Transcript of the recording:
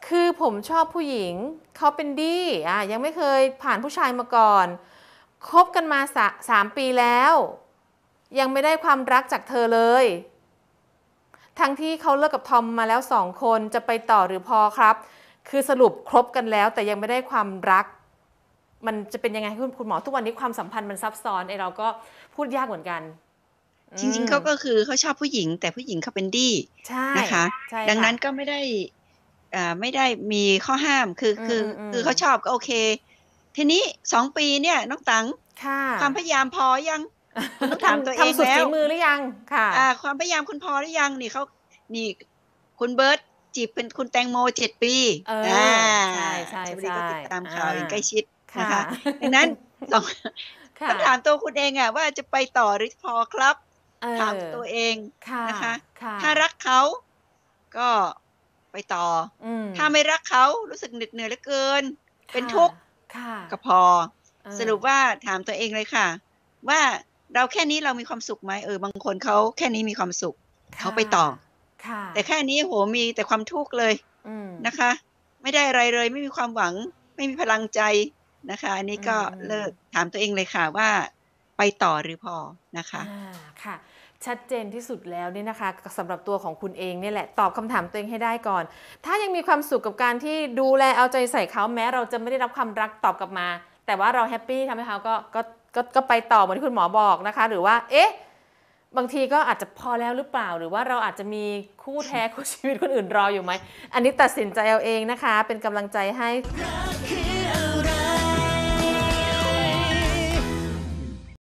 คือผมชอบผู้หญิงเขาเป็นดี้ยังไม่เคยผ่านผู้ชายมาก่อนคบกันมา3 ปีแล้วยังไม่ได้ความรักจากเธอเลยทั้งที่เขาเลิกกับทอมมาแล้ว2 คนจะไปต่อหรือพอครับคือสรุปครบกันแล้วแต่ยังไม่ได้ความรักมันจะเป็นยังไงคุณหมอทุกวันนี้ความสัมพันธ์มันซับซ้อนเราก็พูดยากเหมือนกันจริงๆเขาก็คือเขาชอบผู้หญิงแต่ผู้หญิงเขาเป็นดี้ใช่นะคะใช่ดังค่ะนั้นก็ไม่ได้มีข้อห้ามคืออืคือมอืมอืมคือเขาชอบก็โอเคทีนี้2ปีเนี่ยน้องตังค่ะความพยายามพอยังคุณต้องถามตัวเองทำสุดฝีแล้วมือหรือยังค่ะความพยายามคุณพอหรือยังนี่คุณเบิร์ตจีบเป็นคุณแตงโม7 ปีเออาอใช่ใช่ชลบุรีใช่ก็ติดตามอ่าข่าวอย่างใกล้ชิดค่ะนะคะดังนั้นสองค่ะต้องถามตัวคุณเองอะว่าจะไปต่อหรือพอครับเอถามอตัวเองค่ะนะคะค่ะถ้ารักเขาก็ไปต่ออืมถ้าไม่รักเขารู้สึกเหน็ดเหนื่อยเหลือเกินเป็นค่ะทุกข์ค่ะก็พอเออสรุปว่าถามตัวเองเลยค่ะว่าเราแค่นี้เรามีความสุขไหมบางคนเขาแค่นี้มีความสุขเขาค่ะไปต่อค่ะแต่แค่นี้โอ้โฮมีแต่ความทุกข์เลยอืมนะคะไม่ได้อะไรเลยไม่มีความหวังไม่มีพลังใจนะคะอันนี้อืก็มอืมเลิกถามตัวเองเลยค่ะว่าไปต่อหรือพอนะคะค่ะชัดเจนที่สุดแล้วนี่นะคะสำหรับตัวของคุณเองเนี่ยแหละตอบคำถามตัวเองให้ได้ก่อนถ้ายังมีความสุขกับการที่ดูแลเอาใจใส่เขาแม้เราจะไม่ได้รับความรักตอบกลับมาแต่ว่าเราแฮปปี้ทำให้เขาก็ไปต่อเหมือนที่คุณหมอบอกนะคะหรือว่าบางทีก็อาจจะพอแล้วหรือเปล่าหรือว่าเราอาจจะมีคู่แท้คู่ชีวิตคนอื่นรออยู่ไหมอันนี้ตัดสินใจเอาเองนะคะเป็นกำลังใจให้